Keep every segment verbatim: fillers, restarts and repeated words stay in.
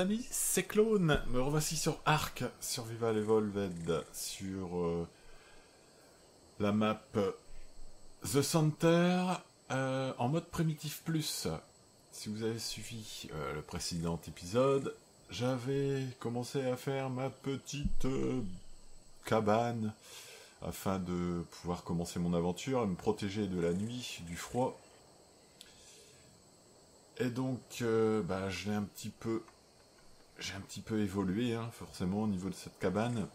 amis, c'est Clone. Me revoici sur Ark Survival Evolved sur euh, la map The Center euh, en mode primitif plus. Si vous avez suivi euh, le précédent épisode, j'avais commencé à faire ma petite euh, cabane afin de pouvoir commencer mon aventure, à me protéger de la nuit, du froid. Et donc, euh, bah, je l'ai un petit peu, j'ai un petit peu évolué, hein, forcément, au niveau de cette cabane.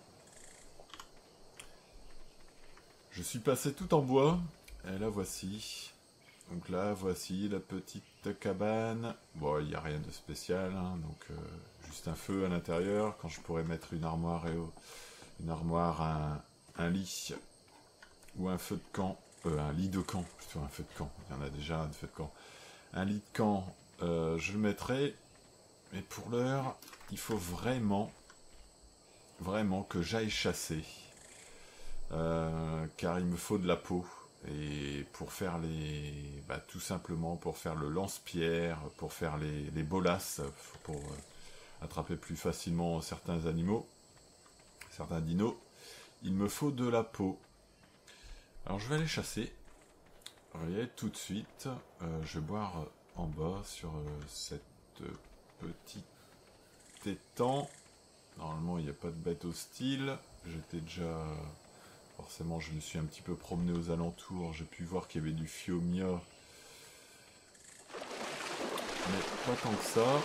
Je suis passé tout en bois, et la voici. Donc là, voici la petite cabane. Bon, il n'y a rien de spécial, hein, donc euh, juste un feu à l'intérieur. Quand je pourrais mettre une armoire et au, une armoire, un, un lit ou un feu de camp, euh, un lit de camp, plutôt un feu de camp. Il y en a déjà un feu de camp. Un lit de camp, euh, je le mettrai, mais pour l'heure, il faut vraiment, vraiment que j'aille chasser, euh, car il me faut de la peau, et pour faire les, bah, tout simplement pour faire le lance-pierre, pour faire les, les bolasses, pour euh, attraper plus facilement certains animaux, certains dinos, il me faut de la peau. Alors je vais aller chasser. Vous voyez, tout de suite, euh, je vais boire en bas sur euh, cette euh, petite étang. Normalement, il n'y a pas de bête hostile. J'étais déjà... Forcément, je me suis un petit peu promené aux alentours. J'ai pu voir qu'il y avait du Phiomia. Mais pas tant que ça.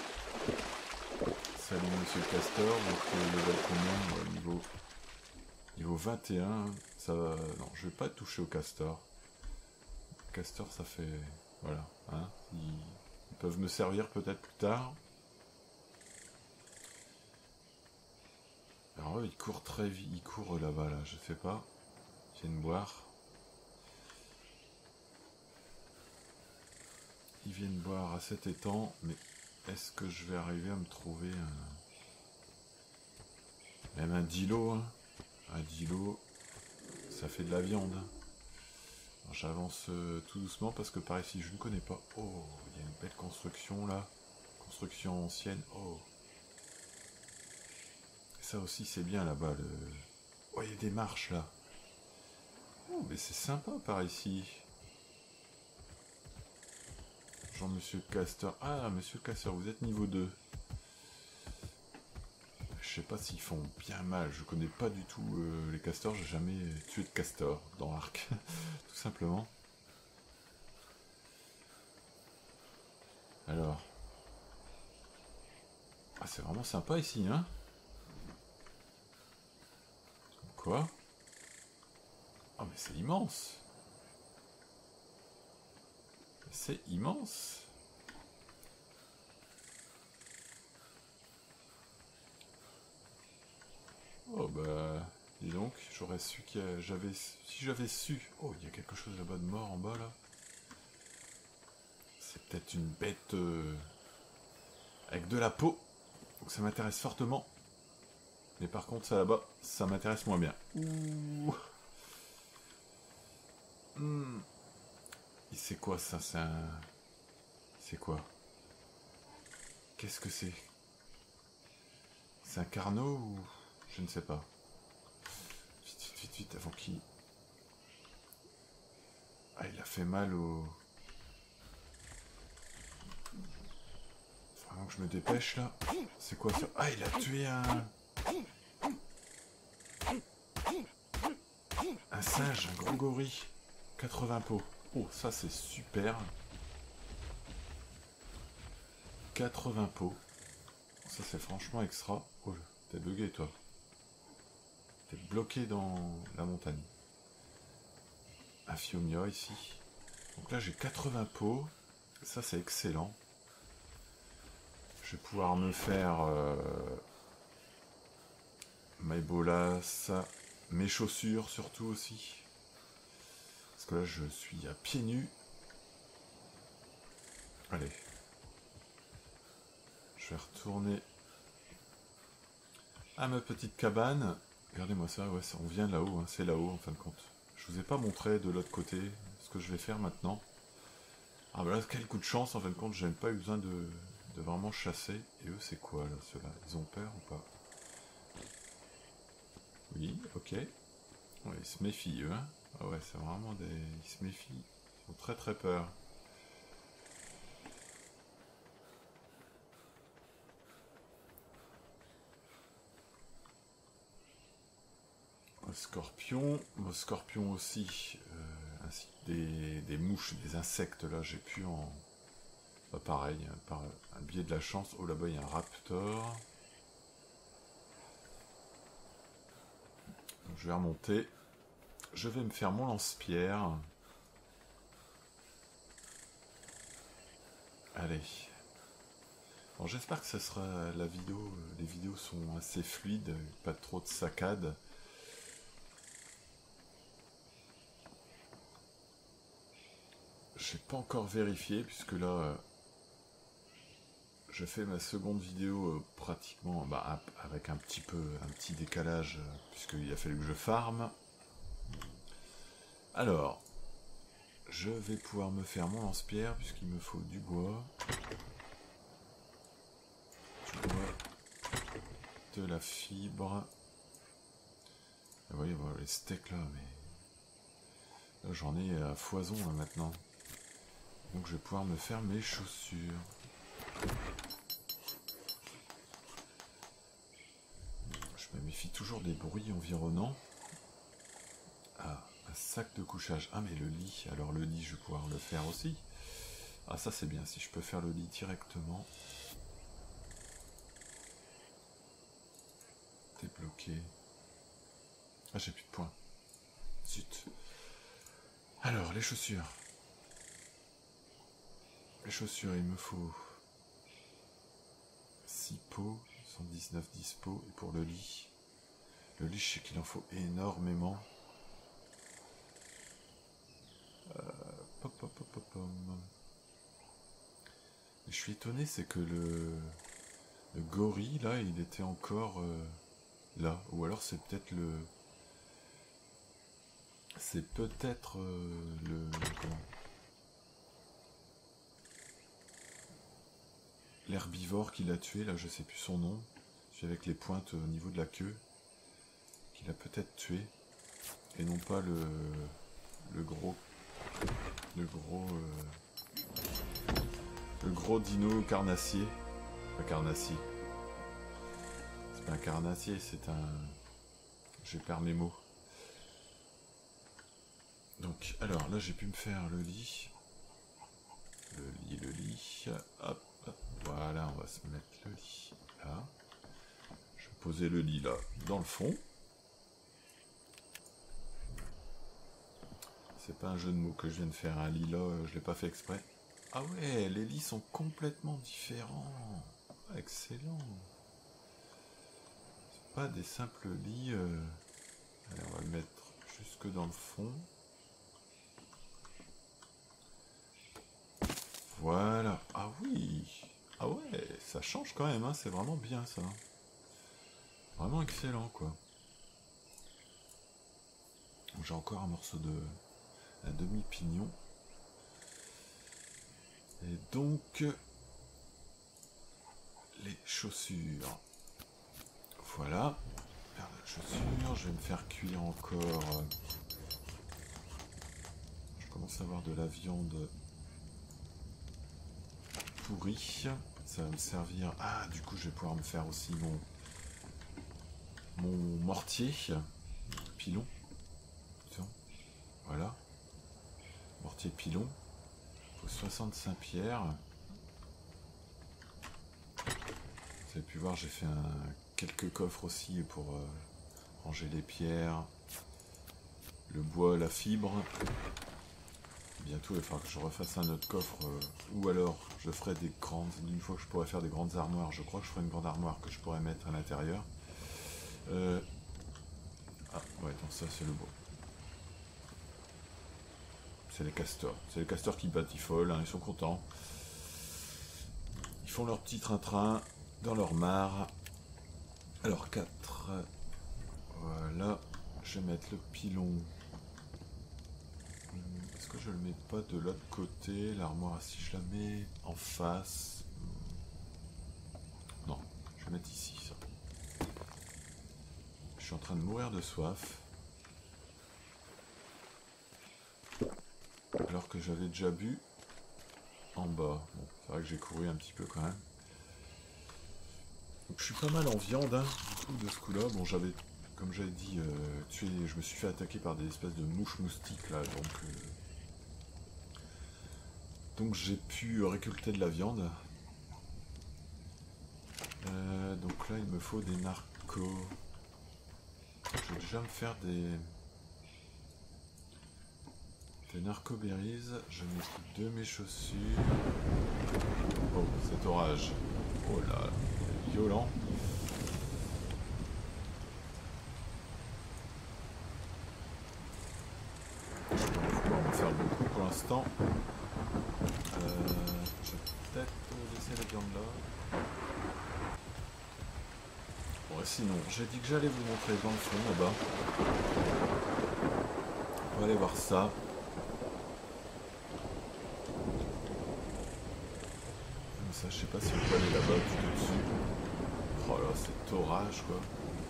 Salut Monsieur le Castor. Donc, euh, level combien euh, niveau... niveau vingt et un. Ça va... Non, je vais pas toucher au Castor. Castor, ça fait... Voilà, hein, ils... ils peuvent me servir peut-être plus tard. Alors eux, ils courent très vite, ils courent là-bas, là, je sais pas. Ils viennent boire. Ils viennent boire à cet étang, mais est-ce que je vais arriver à me trouver un... Même un dilo, hein. Un dilo, ça fait de la viande. J'avance euh, tout doucement parce que par ici je ne connais pas. Oh, il y a une belle construction là. Construction ancienne. Oh. Et ça aussi c'est bien là-bas. Le... Oh, il y a des marches là. Oh, mais c'est sympa par ici. Jean Monsieur Castor. Ah, Monsieur Castor, vous êtes niveau deux. Je sais pas s'ils font bien mal. Je connais pas du tout euh, les castors. J'ai jamais tué de castor dans Ark. Tout simplement. Alors. Ah, c'est vraiment sympa ici, hein? Quoi? Ah, mais c'est immense! C'est immense! Oh bah... Dis donc, j'aurais su qu'il y a... j'avais... Si j'avais su... Oh, il y a quelque chose là-bas de mort en bas, là. C'est peut-être une bête... Euh... avec de la peau. Donc ça m'intéresse fortement. Mais par contre, ça là-bas, ça m'intéresse moins bien. Ouh. Hmm. C'est quoi ça? C'est un... C'est quoi? Qu'est-ce que c'est? C'est un carnot ou... Je ne sais pas. Vite, vite, vite, vite, avant qu'il... Ah, il a fait mal au... Faut vraiment que je me dépêche, là. C'est quoi ça? Ah, il a tué un... Un singe, un gros gorille. quatre-vingts pots. Oh, ça, c'est super. quatre-vingts pots. Ça, c'est franchement extra. Oh, t'es bugué, toi. T'es bloqué dans la montagne. Un Phiomia, ici. Donc là, j'ai quatre-vingts pots. Ça, c'est excellent. Je vais pouvoir me faire... Euh, mes bolasses, mes chaussures, surtout, aussi. Parce que là, je suis à pieds nus. Allez. Je vais retourner à ma petite cabane. Regardez-moi ça, ouais, ça, on vient là-haut, hein, c'est là-haut en fin de compte. Je vous ai pas montré de l'autre côté ce que je vais faire maintenant. Ah bah là, quel coup de chance en fin de compte, j'ai même pas eu besoin de de vraiment chasser. Et eux, c'est quoi, là, ceux-là? Ils ont peur ou pas? Oui, ok. Ouais, ils se méfient, eux, hein. Ah ouais, c'est vraiment des... Ils se méfient. Ils ont très très peur. Scorpion, scorpion aussi, euh, ainsi que des, des mouches, des insectes, là, j'ai pu en... Bah, pareil, par un biais de la chance. Oh, là-bas, il y a un raptor. Donc, je vais remonter. Je vais me faire mon lance-pierre. Allez. Bon, j'espère que ce sera la vidéo. Les vidéos sont assez fluides, pas trop de saccades. J'ai pas encore vérifié, puisque là, euh, je fais ma seconde vidéo euh, pratiquement bah, avec un petit peu, un petit décalage, euh, puisqu'il a fallu que je farme. Alors, je vais pouvoir me faire mon lance-pierre, puisqu'il me faut du bois. Du bois, de la fibre. Vous voyez, voilà, les steaks là, mais... Là, j'en ai à foison là, maintenant. Donc je vais pouvoir me faire mes chaussures. Je me méfie toujours des bruits environnants. Ah, un sac de couchage. Ah mais le lit, alors le lit je vais pouvoir le faire aussi. Ah ça c'est bien, si je peux faire le lit directement. Débloqué. Ah j'ai plus de points. Zut. Alors les chaussures. Les chaussures, il me faut six pots, cent dix-neuf dispo. Et pour le lit, le lit, je sais qu'il en faut énormément. Euh, pop, pop, pop, pop, pop. Je suis étonné, c'est que le, le gorille, là, il était encore euh, là. Ou alors c'est peut-être le... C'est peut-être euh, le... Comment l'herbivore qui l'a tué, là je sais plus son nom, celui avec les pointes au niveau de la queue, qu'il a peut-être tué, et non pas le, le gros, le gros, euh, le gros dino carnassier, pas carnassier, c'est pas un carnassier, c'est un, je perds mes mots. Donc, alors là j'ai pu me faire le lit, le lit, le lit, hop. Voilà, on va se mettre le lit là. Je vais poser le lit là, dans le fond. C'est pas un jeu de mots que je viens de faire, un lit là, je l'ai pas fait exprès. Ah ouais, les lits sont complètement différents. Excellent. C'est pas des simples lits. Euh... Allez, on va le mettre jusque dans le fond. Voilà. Ah oui. Ah ouais, ça change quand même, hein. C'est vraiment bien ça. Vraiment excellent quoi. J'ai encore un morceau de... un demi-pignon. Et donc... les chaussures. Voilà. Paire de chaussures. Je vais me faire cuire encore... Je commence à avoir de la viande... pourrie. Ça va me servir... Ah, du coup, je vais pouvoir me faire aussi mon... mon mortier. Pilon. Tiens. Voilà. Mortier pilon. Il faut soixante-cinq pierres. Vous avez pu voir, j'ai fait un... quelques coffres aussi pour euh, ranger les pierres. Le bois, la fibre. Bientôt, il faudra que je refasse un autre coffre. Euh, ou alors, je ferai des grandes... Une fois que je pourrai faire des grandes armoires, je crois que je ferai une grande armoire que je pourrais mettre à l'intérieur. Euh... Ah, ouais, donc ça, c'est le bois. C'est les castors. C'est les castors qui batifolent, hein, ils sont contents. Ils font leur petit train-train dans leur mare. Alors, quatre. Voilà. Je vais mettre le pilon. Est-ce que je le mets pas de l'autre côté? L'armoire, si je la mets en face. mettre ici, ça. Je suis en train de mourir de soif. Alors que j'avais déjà bu en bas. Bon, c'est vrai que j'ai couru un petit peu quand même. Donc je suis pas mal en viande, hein, du coup, de ce coup-là. Bon, j'avais, comme j'avais dit, euh, tué, je me suis fait attaquer par des espèces de mouches moustiques, là, donc... Euh, donc j'ai pu récolter de la viande. Euh, donc là, il me faut des narcos. Je vais déjà me faire des... Des narcoberries. Je mets deux mes chaussures. Oh, cet orage. Oh là, violent. Je vais pouvoir en faire beaucoup pour l'instant. Euh, je vais peut-être laisser la viande là. Bon, sinon, j'ai dit que j'allais vous montrer dans le fond là-bas. On va aller voir ça. Comme ça, je sais pas si on peut aller là-bas tout dessus. Oh là, cet orage quoi.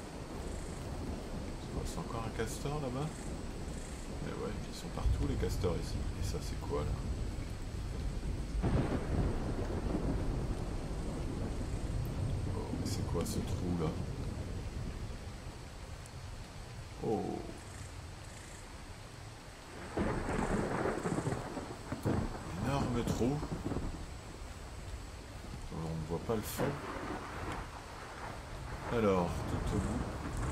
C'est encore un castor là-bas? Mais ouais, ils sont partout les castors ici. Et ça, c'est quoi là? Oh, mais c'est quoi ce trou là? Oh! Énorme trou. On ne voit pas le fond. Alors, tout au bout,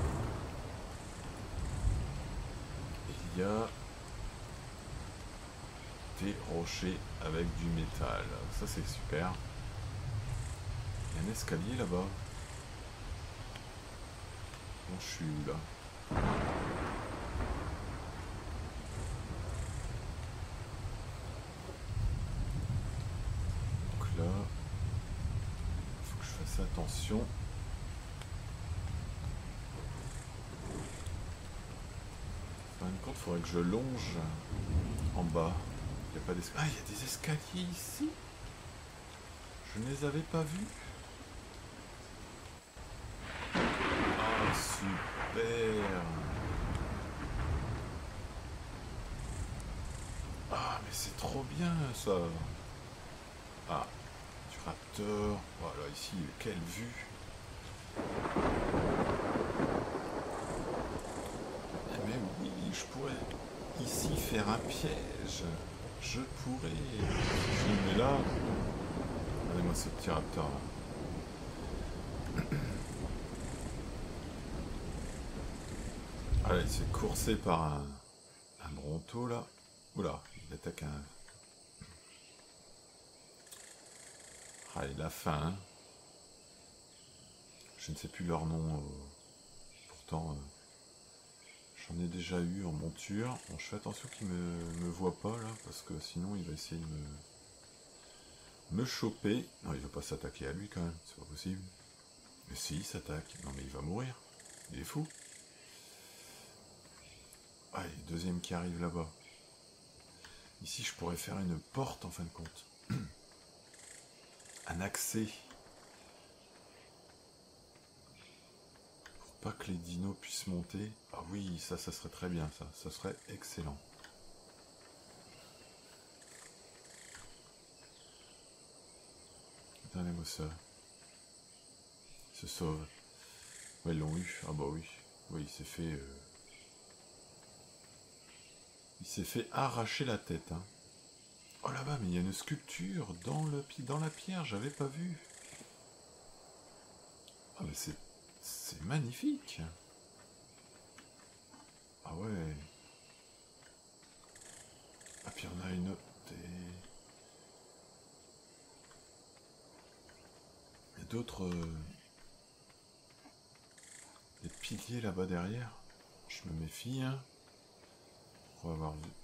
il y a des rochers avec du métal. Ça, c'est super. Il y a un escalier là-bas. Bon, je suis où là? Donc là, il faut que je fasse attention. En fin de compte, il faudrait que je longe en bas. Il n'y a pas d'escalier. Ah, il y a des escaliers ici. Je ne les avais pas vus. Ah, super. Ah, mais c'est trop bien ça. Ah, du raptor. Voilà, ici, quelle vue. Mais oui, je pourrais ici faire un piège. Je pourrais. Je me mets là. Regardez-moi ce petit raptor là. Ah, il s'est coursé par un, un bronto là. Oula, il attaque un. Ah, il a faim. Hein. Je ne sais plus leur nom. Euh, pourtant, euh, j'en ai déjà eu en monture. Bon, je fais attention qu'il me, me voit pas là, parce que sinon il va essayer de me, me choper. Non, il ne veut pas s'attaquer à lui quand même, c'est pas possible. Mais si, il s'attaque. Non, mais il va mourir. Il est fou. Allez, deuxième qui arrive là-bas. Ici, je pourrais faire une porte en fin de compte. Un accès. Pour pas que les dinos puissent monter. Ah oui, ça, ça serait très bien, ça. Ça serait excellent. Regardez-moi ça. Il se sauve. Ouais, ils l'ont eu. Ah bah oui. Oui, il s'est fait... Euh... Il s'est fait arracher la tête, hein. Oh là-bas, mais il y a une sculpture dans, le, dans la pierre, j'avais pas vu. Ah mais c'est... C'est magnifique. Ah ouais. Ah puis on a une... Des... Il y a d'autres... Euh... Des piliers là-bas derrière. Je me méfie, hein. On va avoir vu.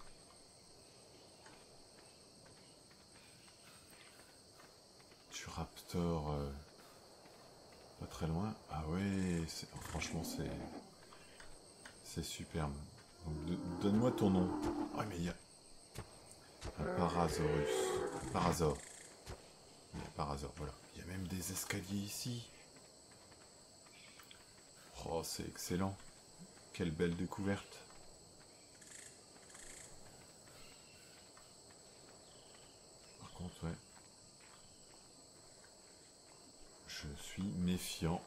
Du raptor... Euh... Pas très loin. Ah ouais, oh, franchement c'est... C'est superbe. Donne-moi ton nom. Ah mais il y a... Un parasaurus. Un parasaure. Il y a un parasaure, voilà. Il y a même des escaliers ici. c'est excellent. Quelle belle découverte. Par contre, ouais. Je suis méfiant.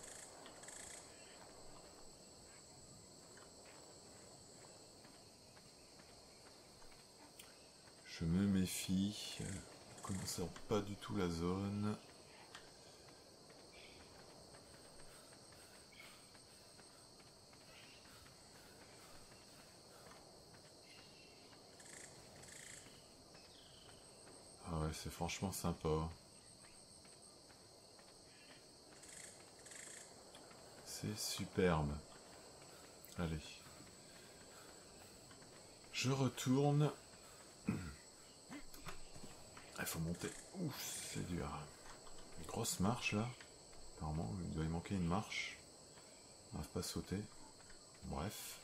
Je me méfie. Je ne connaissais pas du tout la zone. Ah ouais, c'est franchement sympa. C'est superbe. Allez. Je retourne. Il faut monter. Ouf, c'est dur. Une grosse marche là. Apparemment, il doit y manquer une marche. On ne va pas sauter. Bref.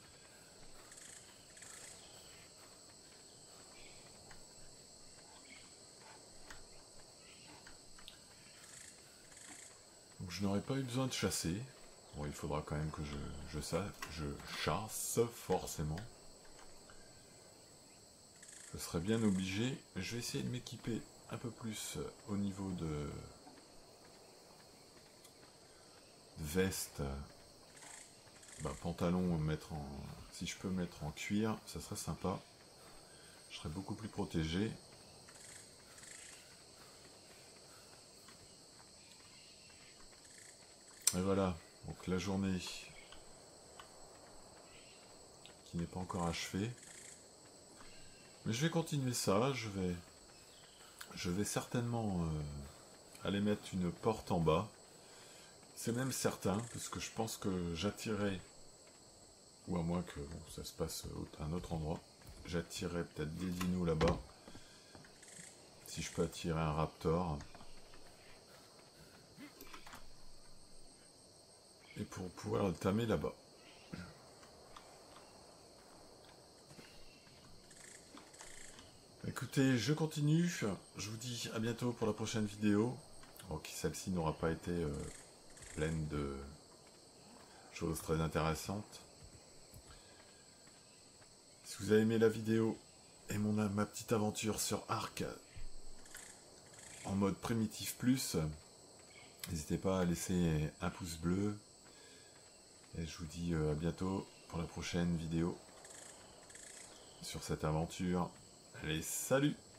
Donc je n'aurais pas eu besoin de chasser. Bon, il faudra quand même que je, je, sa- je chasse, forcément. Je serais bien obligé. Je vais essayer de m'équiper un peu plus au niveau de veste. Bah, pantalon, mettre en, si je peux mettre en cuir, ça serait sympa. Je serais beaucoup plus protégé. Et voilà, donc la journée qui n'est pas encore achevée. Mais je vais continuer ça, je vais, je vais certainement euh, aller mettre une porte en bas. C'est même certain, parce que je pense que j'attirerai, ou à moins que bon, ça se passe à un autre endroit, j'attirerai peut-être des dinos là-bas. Si je peux attirer un raptor. Et pour pouvoir le tamer là-bas. Écoutez, je continue. Je vous dis à bientôt pour la prochaine vidéo. Ok, celle-ci n'aura pas été euh, pleine de choses très intéressantes. Si vous avez aimé la vidéo et mon, ma petite aventure sur Ark en mode primitif plus, n'hésitez pas à laisser un pouce bleu. Et je vous dis à bientôt pour la prochaine vidéo sur cette aventure. Allez, salut!